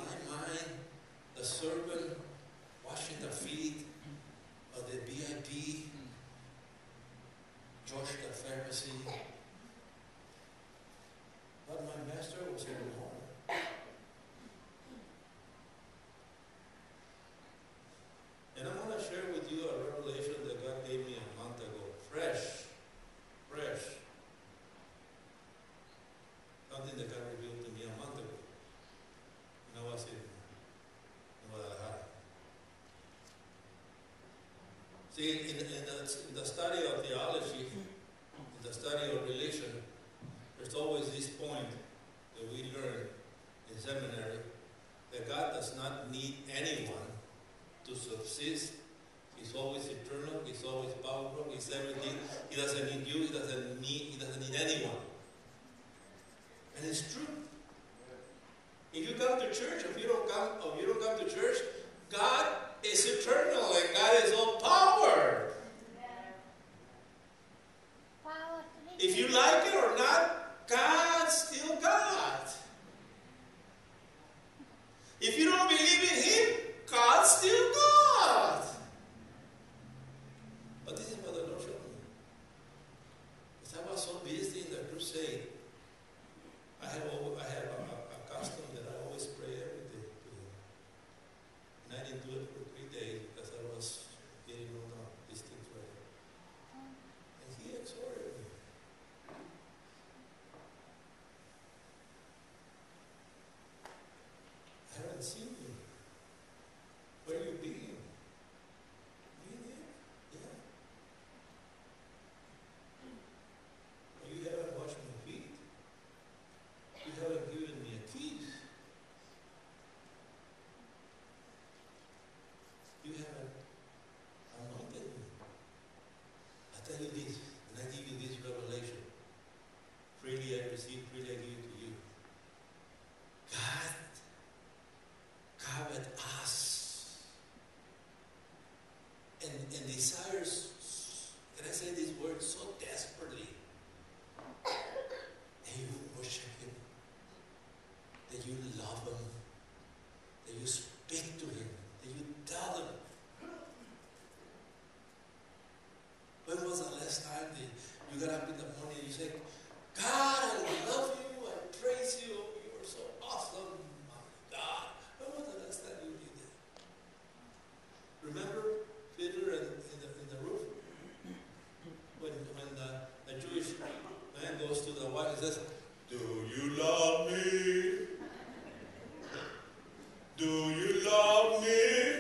my mind the servant washing the feet of the VIP, Josh the Pharisee. But my master was in home. And I want to share with you a revelation that God gave me a month ago. Fresh. Something that God revealed to me a month ago. And I was in Guadalajara. See, in the study of theology, in the study of religion, there's always this point that we learn in seminary that God does not need anyone to subsist. He's always eternal, He's always powerful, He's everything. He doesn't need you, He doesn't need anyone. And it's true. If you come to church, if you don't come to church, God is eternal and God is all power. If you like it or not, God's still God. If you don't believe in Him, God's still God. But this is what the Lord showed me. Because I was so busy in the crusade. I have a custom that I always pray every day to Him. And I didn't do it for 3 days because I was getting all these things ready. And He exhorted me. I haven't seen you. Where you been? Been here? Yeah. You haven't washed my feet. You haven't given me a keys. You haven't anointed me. I tell you this, and I give you this revelation. Freely I receive, freely I give it to you. God covered us and desires, can I say this word, so desperately, that you worship Him, that you love Him, that you speak to Him, that you tell Him. When was the last time that you got up in the morning and you said, God, I love you, I praise you, you are so awesome, my God. When was the last time you did that? Remember Peter in the roof? When the Jewish man goes to the wife and says, do you love me? Do you love me?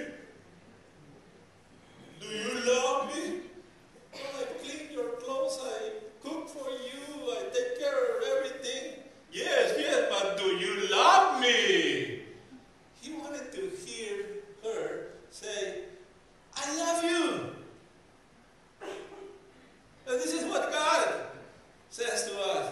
Do you love me? Well, I clean your clothes, I cook for you, I take care of everything. Yes, but do you love me? He wanted to hear her say, I love you. And this is what God says to us.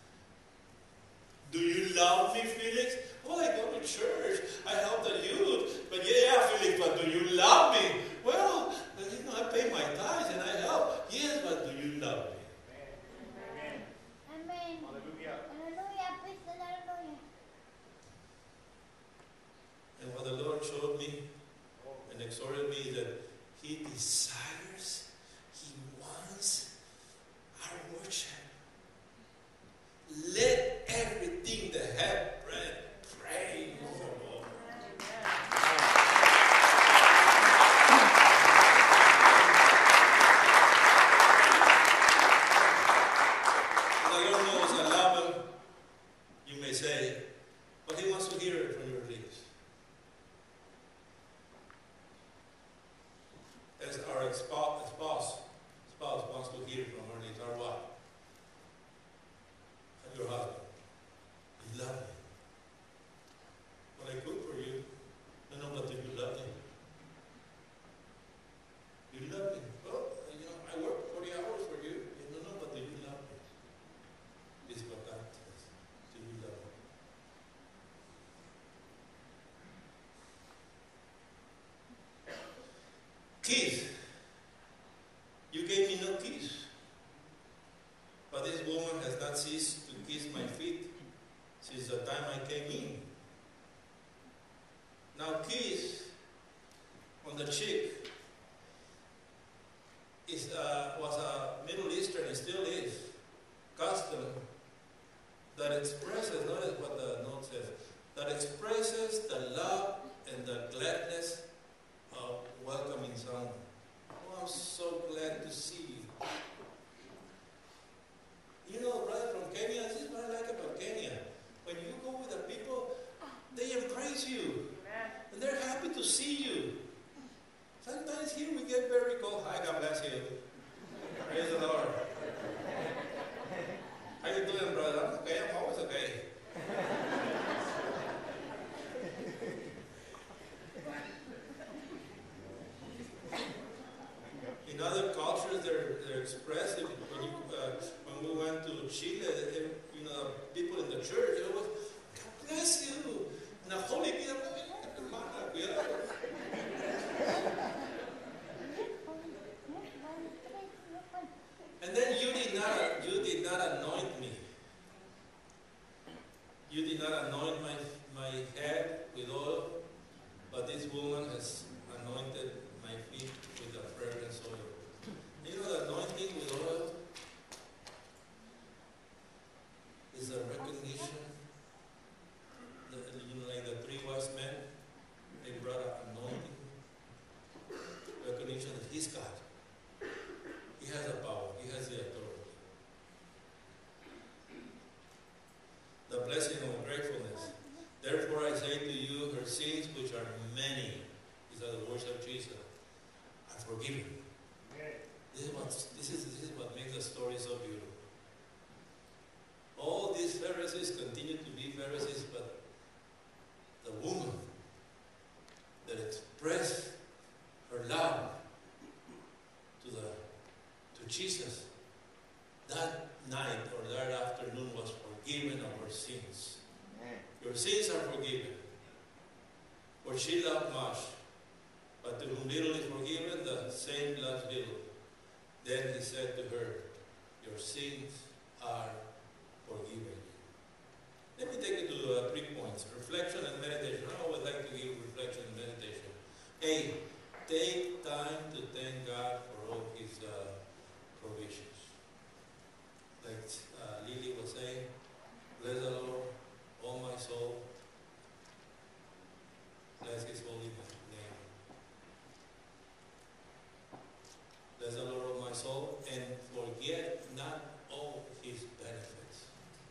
Do you love me, Felix? Well, I go to church. I help the youth. But yeah, Felix, but do you love me? Well, I pay my tithes and I help. Yes, but do you love me? Amen. Amen. Hallelujah. Hallelujah. Praise the Lord. And what the Lord showed me and exhorted me is that He desires, He wants our worship. Let everything that hath breath praise the Lord. The Lord knows I love Him, you may say, but He wants to hear it from your lips. As our spouse wants to hear from our lips, our wife, and your husband. You love me. When I cook for you, no, but do you love me? You love me. Well, I work 40 hours for you. No, but do you love me? This is what God says. Do you love me? Keys. You gave me no keys. But this woman has not ceased to kiss my feet since the time I came in. Now kiss on the cheek was a Middle Eastern, it still is, custom that expresses, notice what the note says, that expresses the love and the gladness of welcoming someone. Oh, I'm so glad to see you. You know, brother from Kenya, this is what I like about Kenya. When you go with the people, they embrace you. And they're happy to see you. Sometimes here we get very cold. Hi, God bless you. Praise the Lord. How you doing, brother? I'm okay. I'm always okay. In other cultures, they're expressive. When we went to Chile, you know, people in the church, it was, God bless you. And the Holy Spirit, hermana, cuidado. And then you did not anoint me. You did not anoint my head with oil, but this woman has anointed my feet with the fragrance oil. You know, the anointing with oil is a recognition. You know, like the 3 wise men, they brought an anointing, recognition that he's God. He has the power. He has the authority. The blessing of gratefulness. Therefore I say to you, her sins, which are many, these are the words of Jesus, are forgiven. This is what makes the story so beautiful. All these Pharisees continue to be Pharisees, but the woman that expressed her love to Jesus that night or that afternoon was forgiven of her sins. Your sins are forgiven. For she loved much, but to whom little is forgiven, the same loves little. Then he said to her, your sins are forgiven. Let me take you to 3 points. Reflection and meditation. I always like to give reflection and meditation. A, take time to thank God for all his provisions. Like Lily was saying, bless the Lord, all my soul. Bless his holy name. Bless the Lord, all my soul, and forget not all his benefits.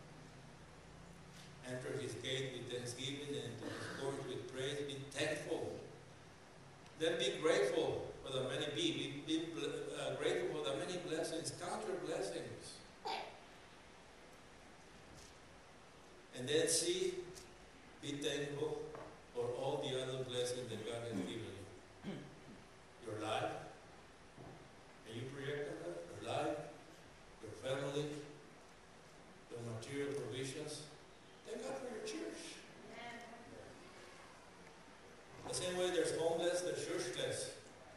Enter his gate with thanksgiving and into his court with praise. Be thankful. Then be grateful for the many. Be grateful for the many blessings. Count your blessings. And then see, be thankful for all the other blessings that God has given you. Your life. Can you project on that? Your life, your family, your material provisions. Thank God for your church. The same way there's homeless, there's churchless.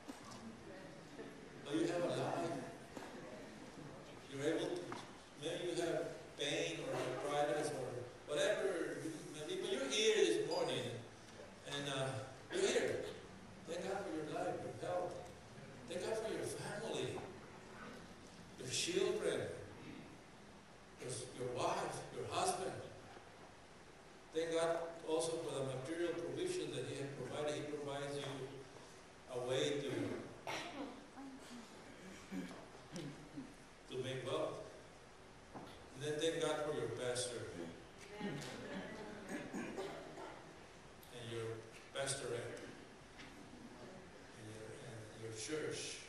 But you have a life. You're able to, maybe you have pain or arthritis or whatever. But you're here this morning and you're here. Thank God for your life, your health. Thank God for your family, your children, your wife, your husband. Thank God also for the material provision that he has provided. He provides you a way to make wealth. And then thank God for your pastor and your pastorate and your church.